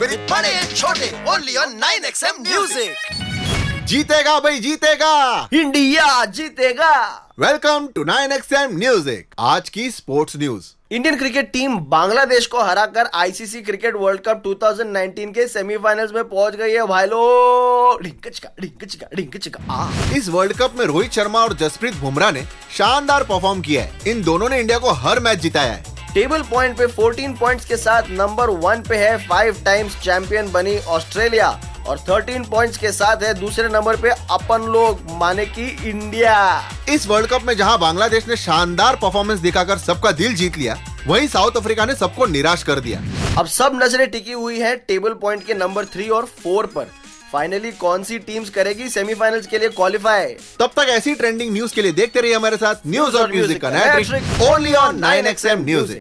with Bade Chote only on 9XM Newsic। जीतेगा भाई जीतेगा, इंडिया जीतेगा। Welcome to 9XM music. आज की sports news. Indian cricket team Bangladesh को हराकर आईसीसी क्रिकेट वर्ल्ड कप 2019 के सेमीफाइनल्स में पहुंच गई है भाई लोग। इस वर्ल्ड कप में रोहित शर्मा और जसप्रीत बुमराह ने शानदार परफॉर्म किया है। इन दोनों ने इंडिया को हर मैच जिताया है। टेबल पॉइंट पे 14 पॉइंट्स के साथ नंबर 1 पे है 5 टाइम्स चैंपियन बनी ऑस्ट्रेलिया और 13 पॉइंट्स के साथ है दूसरे नंबर पे अपन लोग माने की इंडिया। इस वर्ल्ड कप में जहां बांग्लादेश ने शानदार परफॉर्मेंस दिखाकर सबका दिल जीत लिया, वहीं साउथ अफ्रीका ने सबको निराश कर दिया। अब सब नजरें टिकी हुई है टेबल पॉइंट के नंबर 3 और 4 पर। फाइनली कौन सी टीम्स करेगी सेमीफाइनल्स के लिए क्वालिफाई। तब तक ऐसी ट्रेंडिंग न्यूज के लिए देखते रहिए हमारे साथ न्यूज और म्यूजिक का नया trick only on 9XM music.